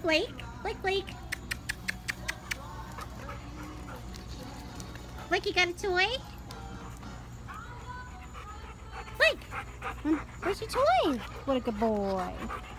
Blake. Blake. Blake, you got a toy? Blake, where's your toy? What a good boy.